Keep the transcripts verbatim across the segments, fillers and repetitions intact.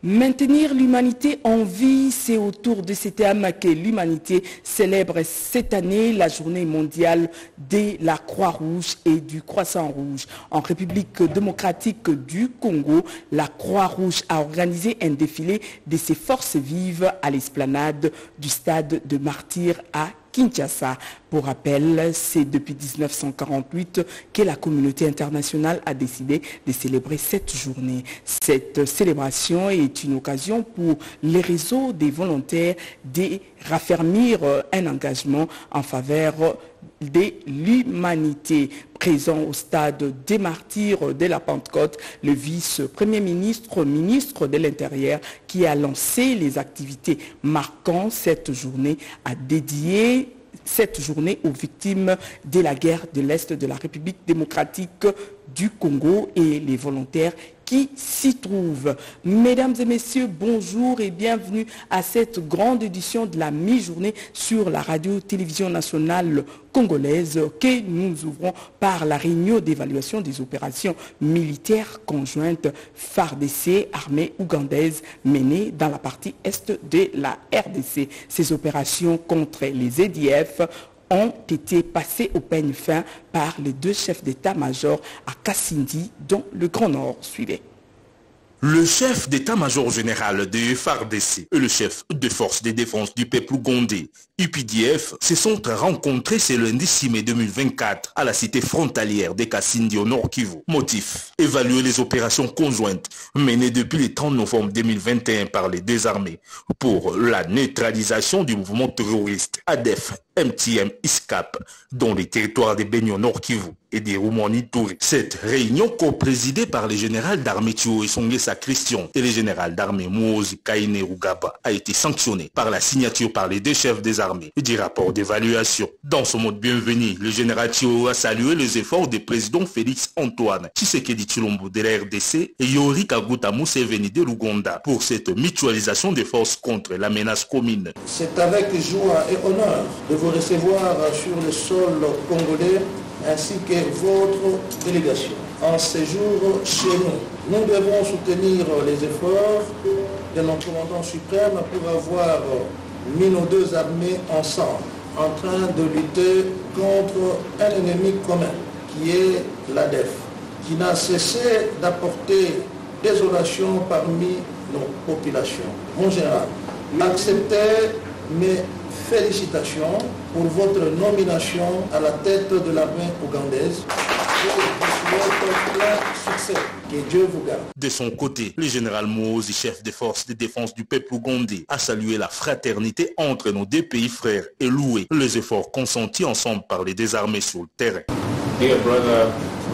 Maintenir l'humanité en vie, c'est autour de ce thème que l'humanité célèbre cette année la journée mondiale de la Croix-Rouge et du Croissant-Rouge. En République démocratique du Congo, la Croix-Rouge a organisé un défilé de ses forces vives à l'esplanade du stade de Martyrs à Kinshasa. Pour rappel, c'est depuis mille neuf cent quarante-huit que la communauté internationale a décidé de célébrer cette journée. Cette célébration est une occasion pour les réseaux des volontaires de raffermir un engagement en faveur de l'humanité. Présent au stade des Martyrs de la Pentecôte, le vice-premier ministre, ministre de l'Intérieur, qui a lancé les activités marquant cette journée, a dédié cette journée aux victimes de la guerre de l'Est de la République démocratique du Congo et les volontaires qui s'y trouvent. Mesdames et messieurs, bonjour et bienvenue à cette grande édition de la mi-journée sur la radio-télévision nationale congolaise que nous ouvrons par la réunion d'évaluation des opérations militaires conjointes F A R D C, armée ougandaise, menée dans la partie est de la R D C. Ces opérations contre les A D F ont été passées au peigne fin par les deux chefs d'état-major à Kassindi, dans le Grand Nord. Suivez. Le chef d'état-major général de F A R D C et le chef de force de défense du peuple ougandais, U P D F, se sont rencontrés ce lundi six mai deux mille vingt-quatre à la cité frontalière de Kassindi au Nord Kivu. Motif: évaluer les opérations conjointes menées depuis le trente novembre deux mille vingt et un par les deux armées pour la neutralisation du mouvement terroriste A D F M T M ISCAP dans les territoires de Benio Nord Kivu et des Roumanie Touré. Cette réunion, co-présidée par le général d'armée Thio Esongesa Christian et le général d'armée Mouozi Kaine Rugaba, a été sanctionnée par la signature par les deux chefs des armées et du rapport d'évaluation. Dans son mot de bienvenue, le général Thio a salué les efforts des présidents Félix Antoine Tshisekedi Tshilombo de la R D C et Yoweri Kaguta Museveni de l'Ouganda pour cette mutualisation des forces contre la menace commune. C'est avec joie et honneur de vous recevoir sur le sol congolais ainsi que votre délégation. En séjour chez nous, nous devons soutenir les efforts de notre commandant suprême pour avoir mis nos deux armées ensemble, en train de lutter contre un ennemi commun, qui est l'A D F, qui n'a cessé d'apporter désolation parmi nos populations. Mon général, acceptez mes félicitations pour votre nomination à la tête de l'armée ougandaise. Je vous souhaite plein succès. Que Dieu vous garde. De son côté, le général Mouozi, chef des forces de défense du peuple ougandais, a salué la fraternité entre nos deux pays frères et loué les efforts consentis ensemble par les deux armées sur le terrain. Dear brother,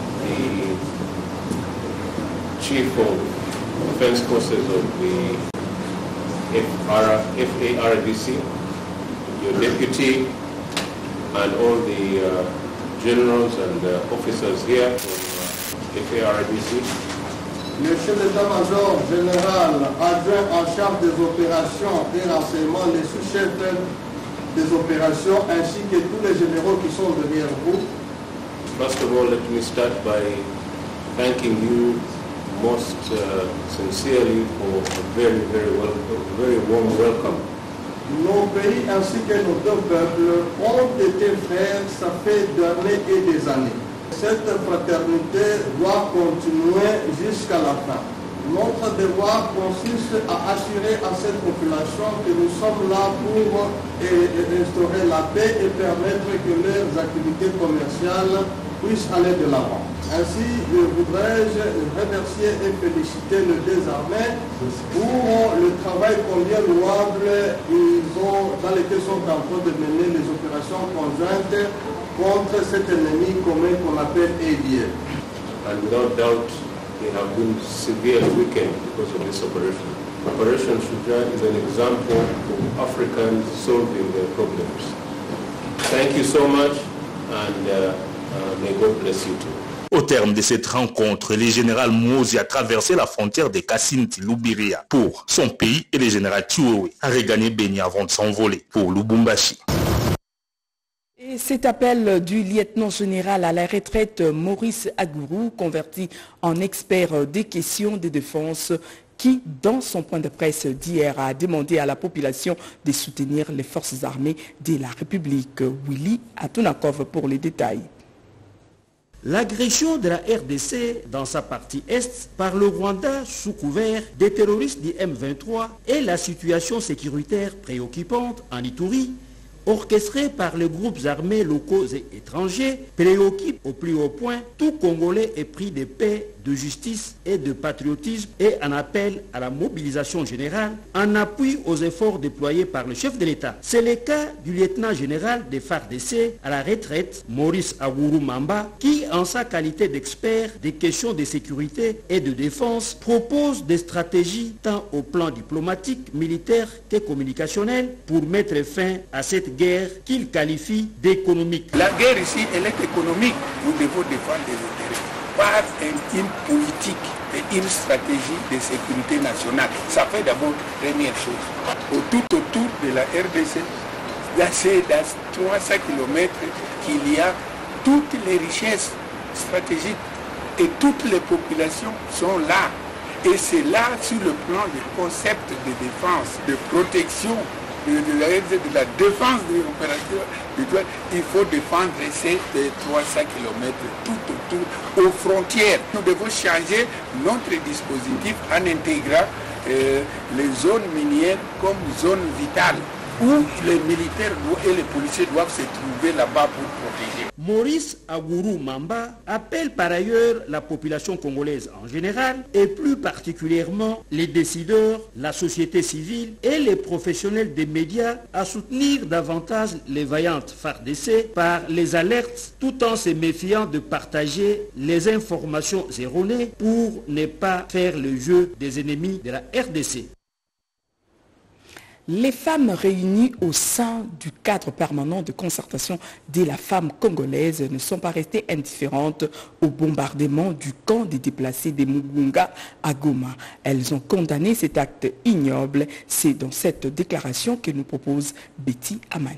the chief of defense forces of the F A R D C, your deputy, and all the uh, generals and uh, officers here from uh, F A R D C. Le chef d'état-major général adjoint en charge des opérations et renseignements, les sous-chefs des opérations ainsi que tous les généraux qui sont derrière vous. First of all, let me start by thanking you most uh, sincerely for a very, very, well, very warm welcome. Nos pays ainsi que nos deux peuples ont été frères, ça fait des années et des années. Cette fraternité doit continuer jusqu'à la fin. Notre devoir consiste à assurer à cette population que nous sommes là pour restaurer la paix et permettre que leurs activités commerciales puissent aller de l'avant. Ainsi, je voudrais remercier et féliciter les deux armées pour le travail combien louable ils ont, dans lesquels sont en train de mener les opérations conjointes contre cet ennemi commun qu'on appelle A D F. And without doubt, they have been severely weakened because of this operation. Operation Shuja is an example of Africans solving their problems. Thank you so much, and uh, uh, may God bless you too. Au terme de cette rencontre, le général Mouozi a traversé la frontière de Kasindi-Lubiria pour son pays et le général Thioé a regagné Beni avant de s'envoler pour Lubumbashi. Et cet appel du lieutenant-général à la retraite Maurice Agourou, converti en expert des questions de défense, qui, dans son point de presse d'hier, a demandé à la population de soutenir les forces armées de la République. Willy Atunakov pour les détails. L'agression de la R D C dans sa partie est par le Rwanda sous couvert des terroristes du M vingt-trois et la situation sécuritaire préoccupante en Ituri, orchestrée par les groupes armés locaux et étrangers, préoccupe au plus haut point tout Congolais épris de paix, de justice et de patriotisme et en appelle à la mobilisation générale en appui aux efforts déployés par le chef de l'État. C'est le cas du lieutenant général des F A R D C à la retraite, Maurice Aguru Mamba, qui, en sa qualité d'expert des questions de sécurité et de défense, propose des stratégies tant au plan diplomatique, militaire que communicationnel pour mettre fin à cette guerre qu'il qualifie d'économique. La guerre ici, elle est économique. Nous devons défendre les intérêts par une politique et une stratégie de sécurité nationale. Ça fait d'abord première chose. Au tout autour de la R D C, c'est dans trois cents kilomètres qu'il y a toutes les richesses stratégiques et toutes les populations sont là. Et c'est là, sur le plan du concept de défense, de protection, de, de, la, de la défense de l'opération, il faut défendre ces trois cents kilomètres tout autour, aux frontières. Nous devons changer notre dispositif en intégrant euh, les zones minières comme zones vitales, où les militaires et les policiers doivent se trouver là-bas pour protéger. Maurice Aguru Mamba appelle par ailleurs la population congolaise en général et plus particulièrement les décideurs, la société civile et les professionnels des médias à soutenir davantage les vaillantes F A R D C par les alertes tout en se méfiant de partager les informations erronées pour ne pas faire le jeu des ennemis de la R D C. Les femmes réunies au sein du cadre permanent de concertation de la femme congolaise ne sont pas restées indifférentes au bombardement du camp des déplacés des Mugunga à Goma. Elles ont condamné cet acte ignoble. C'est dans cette déclaration que nous propose Betty Amani.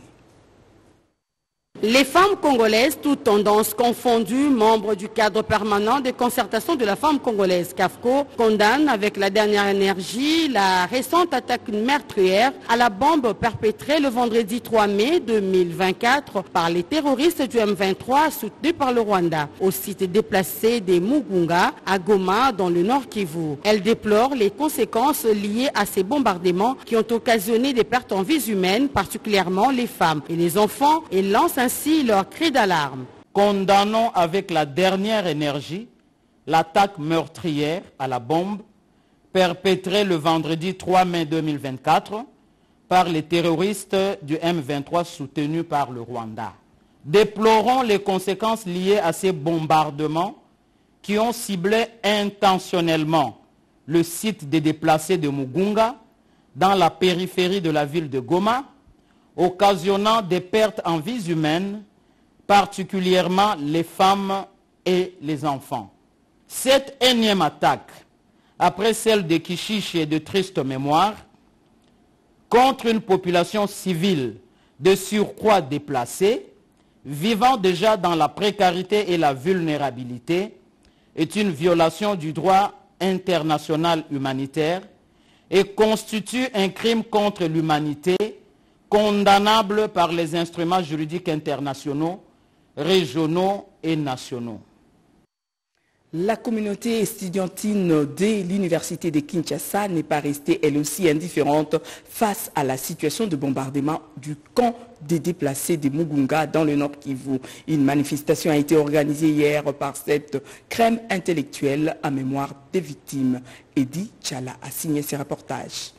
Les femmes congolaises, toutes tendances confondues, membres du cadre permanent de concertation de la femme congolaise CAFCO, condamnent avec la dernière énergie la récente attaque meurtrière à la bombe perpétrée le vendredi trois mai deux mille vingt-quatre par les terroristes du M vingt-trois soutenus par le Rwanda au site déplacé des Mugunga à Goma dans le Nord Kivu. Elles déplorent les conséquences liées à ces bombardements qui ont occasionné des pertes en vies humaines, particulièrement les femmes et les enfants, et lancent ainsi leur cri d'alarme. Condamnons avec la dernière énergie l'attaque meurtrière à la bombe perpétrée le vendredi trois mai deux mille vingt-quatre par les terroristes du M vingt-trois soutenus par le Rwanda. Déplorons les conséquences liées à ces bombardements qui ont ciblé intentionnellement le site des déplacés de Mugunga dans la périphérie de la ville de Goma, occasionnant des pertes en vies humaines, particulièrement les femmes et les enfants. Cette énième attaque, après celle de Kishishi et de triste mémoire, contre une population civile de surcroît déplacée, vivant déjà dans la précarité et la vulnérabilité, est une violation du droit international humanitaire et constitue un crime contre l'humanité condamnable par les instruments juridiques internationaux, régionaux et nationaux. La communauté estudiantine de l'université de Kinshasa n'est pas restée elle aussi indifférente face à la situation de bombardement du camp des déplacés de Mugunga dans le Nord Kivu. Une manifestation a été organisée hier par cette crème intellectuelle à mémoire des victimes. Eddy Tchala a signé ce reportage.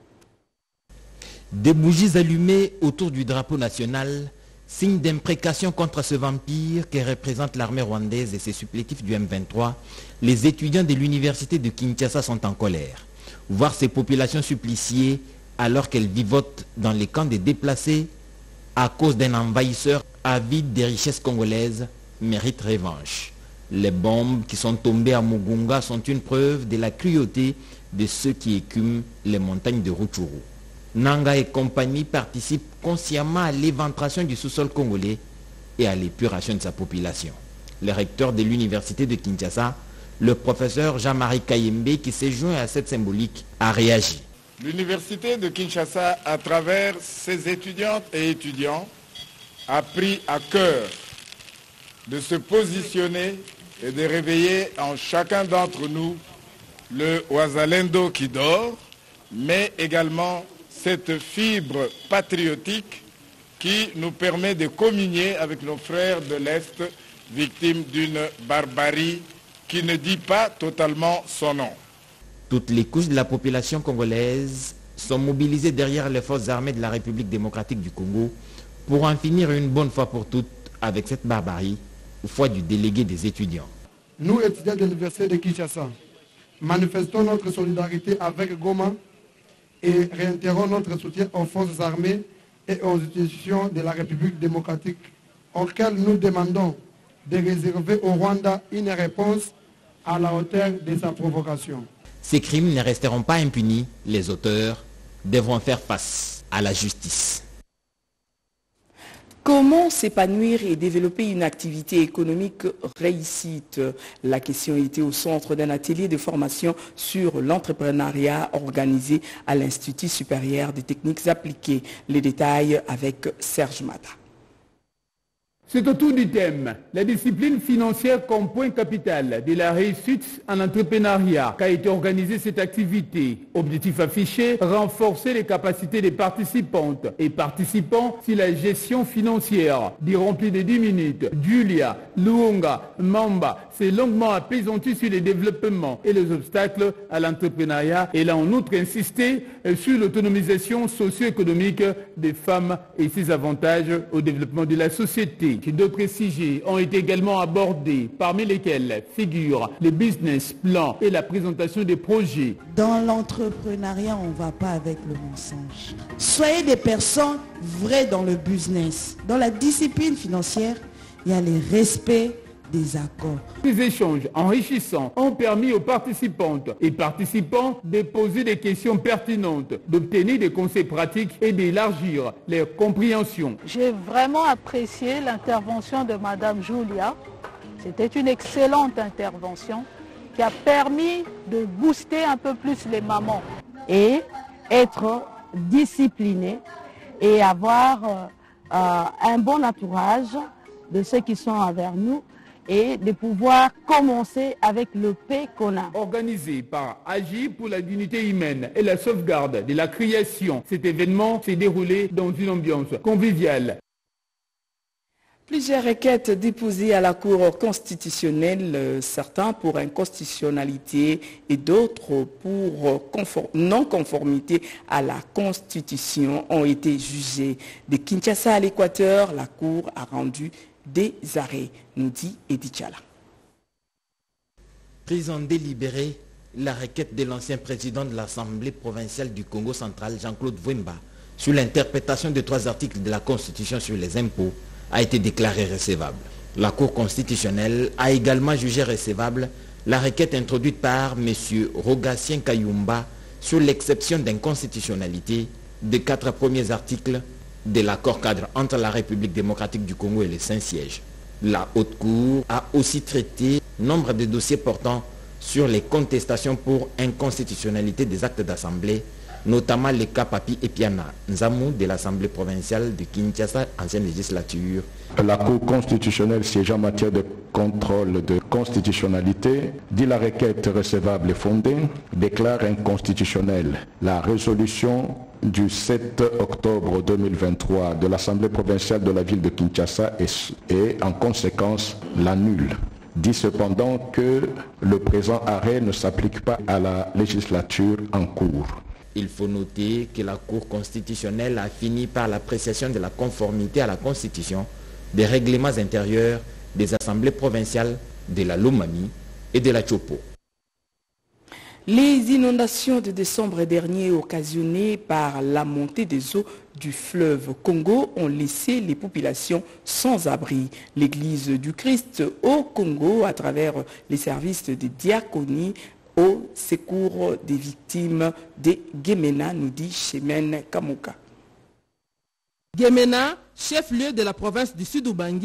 Des bougies allumées autour du drapeau national, signe d'imprécation contre ce vampire que représente l'armée rwandaise et ses supplétifs du M vingt-trois, les étudiants de l'université de Kinshasa sont en colère. Voir ces populations suppliciées alors qu'elles vivotent dans les camps des déplacés à cause d'un envahisseur avide des richesses congolaises mérite revanche. Les bombes qui sont tombées à Mugunga sont une preuve de la cruauté de ceux qui écument les montagnes de Rutshuru. Nanga et compagnie participent consciemment à l'éventration du sous-sol congolais et à l'épuration de sa population. Le recteur de l'université de Kinshasa Le professeur Jean-Marie Kayembe, qui s'est joint à cette symbolique, a réagi. L'université de Kinshasa, à travers ses étudiantes et étudiants, a pris à cœur de se positionner et de réveiller en chacun d'entre nous le Wazalendo qui dort, mais également cette fibre patriotique qui nous permet de communier avec nos frères de l'Est, victimes d'une barbarie qui ne dit pas totalement son nom. Toutes les couches de la population congolaise sont mobilisées derrière les forces armées de la République démocratique du Congo pour en finir une bonne fois pour toutes avec cette barbarie, au foi du délégué des étudiants. Nous, étudiants de l'Université de Kinshasa, manifestons notre solidarité avec Goma et réitérons notre soutien aux forces armées et aux institutions de la République démocratique, auxquelles nous demandons de réserver au Rwanda une réponse à la hauteur de sa provocation. Ces crimes ne resteront pas impunis. Les auteurs devront faire face à la justice. Comment s'épanouir et développer une activité économique réussite? La question était au centre d'un atelier de formation sur l'entrepreneuriat organisé à l'Institut supérieur des techniques appliquées. Les détails avec Serge Mata. C'est autour du thème « La discipline financière comme point capital de la réussite en entrepreneuriat » qu'a été organisée cette activité. Objectif affiché, renforcer les capacités des participantes et participants sur la gestion financière. Durant plus de dix minutes, Julia Luonga Mamba s'est longuement apaisantie sur les développements et les obstacles à l'entrepreneuriat. Elle a en outre insisté sur l'autonomisation socio-économique des femmes et ses avantages au développement de la société. D'autres sujets ont été également abordés, parmi lesquels figurent les business plans et la présentation des projets. Dans l'entrepreneuriat, on ne va pas avec le mensonge. Soyez des personnes vraies dans le business. Dans la discipline financière, il y a le respect des accords. Les échanges enrichissants ont permis aux participantes et participants de poser des questions pertinentes, d'obtenir des conseils pratiques et d'élargir leur compréhension. J'ai vraiment apprécié l'intervention de Madame Julia. C'était une excellente intervention qui a permis de booster un peu plus les mamans. Et être discipliné et avoir euh, euh, un bon entourage de ceux qui sont envers nous, et de pouvoir commencer avec le P qu'on a. Organisé par Agir pour la dignité humaine et la sauvegarde de la création, cet événement s'est déroulé dans une ambiance conviviale. Plusieurs requêtes déposées à la Cour constitutionnelle, certains pour inconstitutionnalité et d'autres pour non-conformité à la Constitution, ont été jugées. De Kinshasa à l'Équateur, la Cour a rendu des arrêts, nous dit Edi Tchala. Prise en délibéré, la requête de l'ancien président de l'Assemblée provinciale du Congo central, Jean-Claude Vwemba, sur l'interprétation de trois articles de la Constitution sur les impôts, a été déclarée recevable. La Cour constitutionnelle a également jugé recevable la requête introduite par M. Rogatien Kayumba sur l'exception d'inconstitutionnalité des quatre premiers articles de l'accord cadre entre la République démocratique du Congo et les Saint-Sièges. La Haute Cour a aussi traité nombre de dossiers portant sur les contestations pour inconstitutionnalité des actes d'Assemblée, notamment les cas Papi et Piana Nzamou de l'Assemblée provinciale de Kinshasa, ancienne législature. La Cour constitutionnelle siégeant en matière de contrôle de constitutionnalité dit la requête recevable et fondée, déclare inconstitutionnelle la résolution du sept octobre deux mille vingt-trois de l'Assemblée provinciale de la ville de Kinshasa et, et en conséquence l'annule. Dit cependant que le présent arrêt ne s'applique pas à la législature en cours. Il faut noter que la Cour constitutionnelle a fini par l'appréciation de la conformité à la Constitution des règlements intérieurs des assemblées provinciales de la Lomami et de la Chopo. Les inondations de décembre dernier occasionnées par la montée des eaux du fleuve Congo ont laissé les populations sans abri. L'Église du Christ au Congo, à travers les services de diaconie au secours des victimes de Gemena, nous dit Chemen Kamuka. Gemena, chef-lieu de la province du Sud-Ubangi,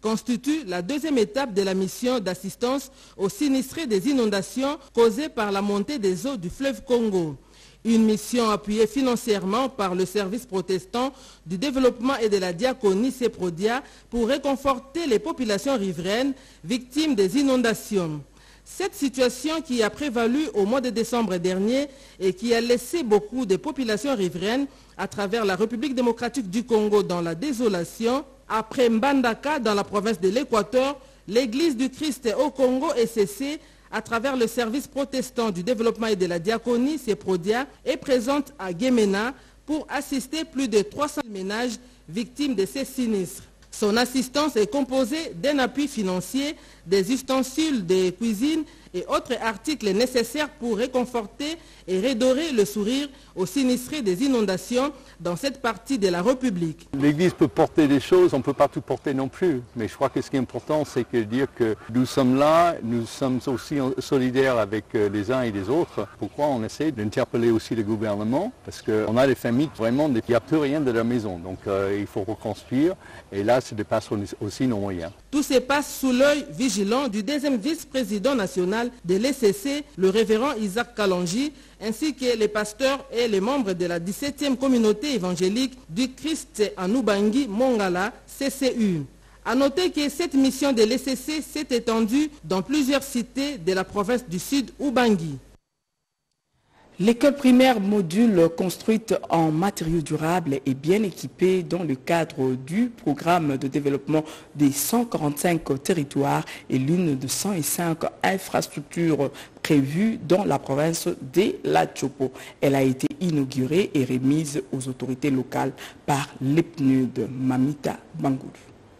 constitue la deuxième étape de la mission d'assistance aux sinistrés des inondations causées par la montée des eaux du fleuve Congo. Une mission appuyée financièrement par le service protestant du développement et de la diaconie CEPRODIA pour réconforter les populations riveraines victimes des inondations. Cette situation qui a prévalu au mois de décembre dernier et qui a laissé beaucoup de populations riveraines à travers la République démocratique du Congo dans la désolation, après Mbandaka dans la province de l'Équateur, l'Église du Christ au Congo est cessée à travers le service protestant du développement et de la diaconie, CEPRODIA, est présente à Guémena pour assister plus de trois cents ménages victimes de ces sinistres. Son assistance est composée d'un appui financier, des ustensiles de cuisine et autres articles nécessaires pour réconforter et redorer le sourire aux sinistrés des inondations dans cette partie de la République. L'Église peut porter des choses, on ne peut pas tout porter non plus. Mais je crois que ce qui est important, c'est de dire que nous sommes là, nous sommes aussi solidaires avec les uns et les autres. Pourquoi on essaie d'interpeller aussi le gouvernement? Parce qu'on a des familles vraiment, il n'y a plus rien de leur maison. Donc euh, il faut reconstruire et là, ça dépasse aussi nos moyens. Tout se passe sous l'œil vigilant du deuxième vice-président national de l'E C C, le révérend Isaac Kalonji, ainsi que les pasteurs et les membres de la dix-septième communauté évangélique du Christ en Ubangi, Mongala, C C U. A noter que cette mission de l'E C C s'est étendue dans plusieurs cités de la province du Sud, Ubangi. L'école primaire module construite en matériaux durables est bien équipée dans le cadre du programme de développement des cent quarante-cinq territoires et l'une de cent cinq infrastructures prévues dans la province de la Chopo. Elle a été inaugurée et remise aux autorités locales par l'E P N U D Mamita Bangoul.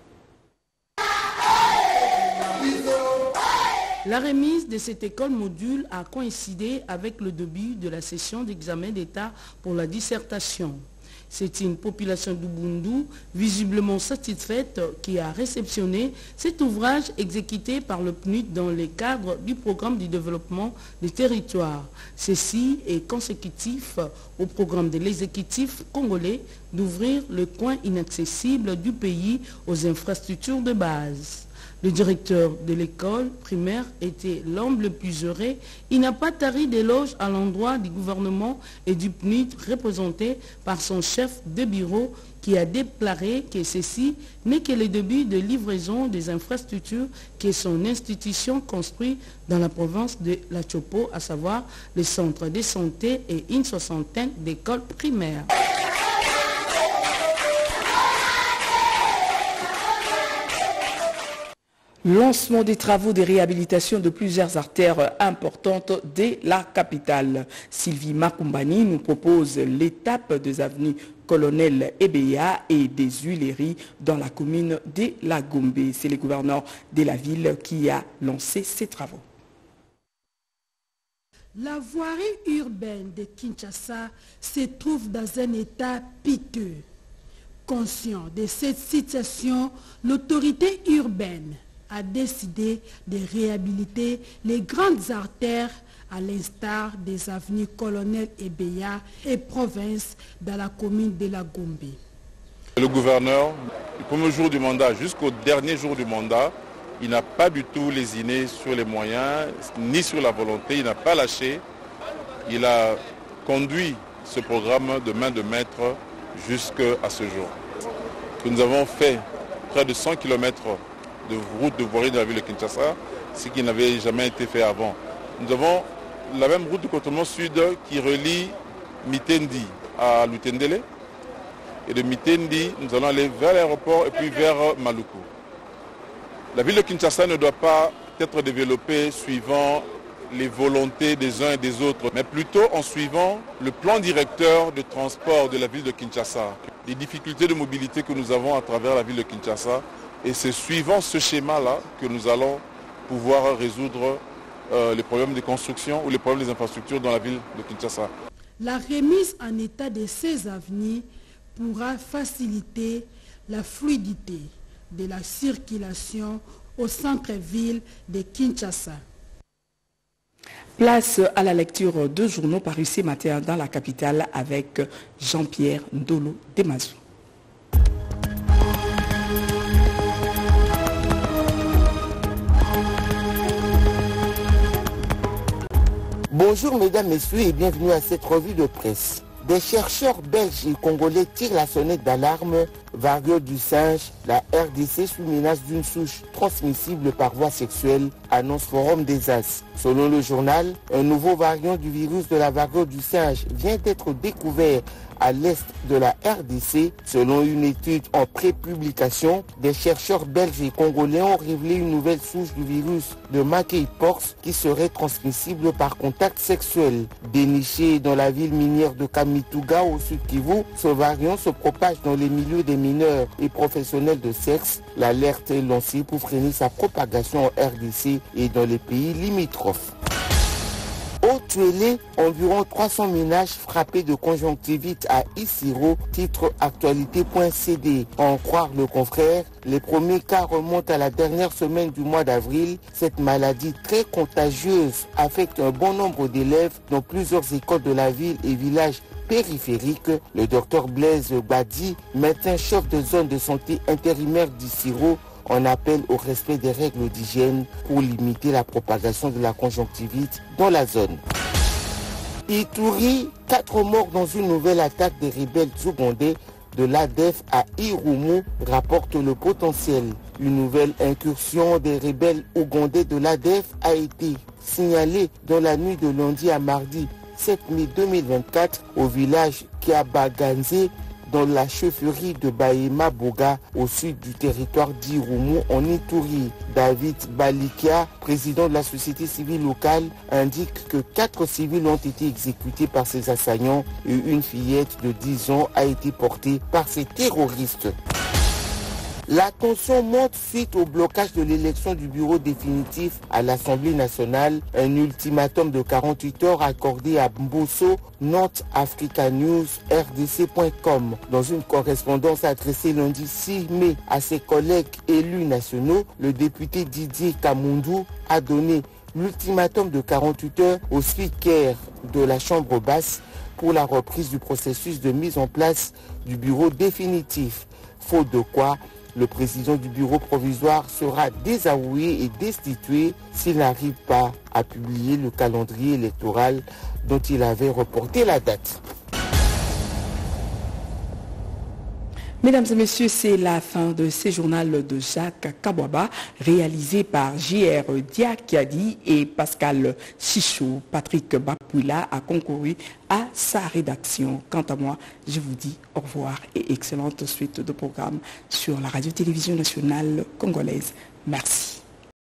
La remise de cette école module a coïncidé avec le début de la session d'examen d'État pour la dissertation. C'est une population d'Ubundu visiblement satisfaite qui a réceptionné cet ouvrage exécuté par le P N U D dans le cadre du programme du développement des territoires. Ceci est consécutif au programme de l'exécutif congolais d'ouvrir le coin inaccessible du pays aux infrastructures de base. Le directeur de l'école primaire était l'homme le plus heureux. Il n'a pas tari d'éloges à l'endroit du gouvernement et du P N U D représenté par son chef de bureau qui a déclaré que ceci n'est que le début de livraison des infrastructures que son institution construit dans la province de la Chopo, à savoir le centre de santé et une soixantaine d'écoles primaires. Lancement des travaux de réhabilitation de plusieurs artères importantes de la capitale. Sylvie Makumbani nous propose l'étape des avenues Colonel Ebeya et des Huileries dans la commune de la Gombe. C'est le gouverneur de la ville qui a lancé ces travaux. La voirie urbaine de Kinshasa se trouve dans un état piteux. Conscient de cette situation, l'autorité urbaine a décidé de réhabiliter les grandes artères à l'instar des avenues Colonel Ebeya et Province dans la commune de la Gombe. Le gouverneur, du premier jour du mandat jusqu'au dernier jour du mandat, il n'a pas du tout lésiné sur les moyens ni sur la volonté, il n'a pas lâché. Il a conduit ce programme de main de maître jusqu'à ce jour. Nous avons fait près de cent kilomètres de route de voirie de la ville de Kinshasa, ce qui n'avait jamais été fait avant. Nous avons la même route de Cotonou Sud qui relie Mitendi à Lutendele. Et de Mitendi, nous allons aller vers l'aéroport et puis vers Maluku. La ville de Kinshasa ne doit pas être développée suivant les volontés des uns et des autres, mais plutôt en suivant le plan directeur de transport de la ville de Kinshasa. Les difficultés de mobilité que nous avons à travers la ville de Kinshasa, et c'est suivant ce schéma-là que nous allons pouvoir résoudre euh, les problèmes de construction ou les problèmes des infrastructures dans la ville de Kinshasa. La remise en état de ces avenues pourra faciliter la fluidité de la circulation au centre-ville de Kinshasa. Place à la lecture de journaux parus ce matin dans la capitale avec Jean-Pierre Ndolo Demazou. Bonjour mesdames, messieurs et bienvenue à cette revue de presse. Des chercheurs belges et congolais tirent la sonnette d'alarme. Variole du singe, la R D C sous menace d'une souche transmissible par voie sexuelle, annonce Forum des As. Selon le journal, un nouveau variant du virus de la variole du singe vient d'être découvert à l'est de la R D C. Selon une étude en pré-publication, des chercheurs belges et congolais ont révélé une nouvelle souche du virus de monkeypox qui serait transmissible par contact sexuel. Déniché dans la ville minière de Kamituga au sud Kivu, ce variant se propage dans les milieux des mineurs et professionnels de sexe. L'alerte est lancée pour freiner sa propagation en R D C et dans les pays limitrophes. Au Tuélé, environ trois cents ménages frappés de conjonctivite à Isiro, titre actualité point c d. En croire le confrère, les premiers cas remontent à la dernière semaine du mois d'avril. Cette maladie très contagieuse affecte un bon nombre d'élèves dans plusieurs écoles de la ville et villages périphériques. Le docteur Blaise Badi, médecin chef de zone de santé intérimaire d'Isiro, on appelle au respect des règles d'hygiène pour limiter la propagation de la conjonctivite dans la zone. Ituri, quatre morts dans une nouvelle attaque des rebelles zougondais de l'A D F à Irumu, rapporte le potentiel. Une nouvelle incursion des rebelles ougondais de l'A D F a été signalée dans la nuit de lundi à mardi sept mai deux mille vingt-quatre au village Kiabaganze, dans la chefferie de Bahema Boga, au sud du territoire d'Irumu, en Ituri. David Balikia, président de la société civile locale, indique que quatre civils ont été exécutés par ces assaillants et une fillette de dix ans a été portée par ces terroristes. La tension monte suite au blocage de l'élection du bureau définitif à l'Assemblée nationale. Un ultimatum de quarante-huit heures accordé à Mbosso, note Africa News, R D C point com. Dans une correspondance adressée lundi six mai à ses collègues élus nationaux, le député Didier Kamundou a donné l'ultimatum de quarante-huit heures au speaker de la Chambre basse pour la reprise du processus de mise en place du bureau définitif. Faute de quoi, le président du bureau provisoire sera désavoué et destitué s'il n'arrive pas à publier le calendrier électoral dont il avait reporté la date. Mesdames et messieurs, c'est la fin de ce journal de Jacques Kabouaba, réalisé par J R Diakiadi et Pascal Chichou. Patrick Bapouila a concouru à sa rédaction. Quant à moi, je vous dis au revoir et excellente suite de programmes sur la radio-télévision nationale congolaise. Merci.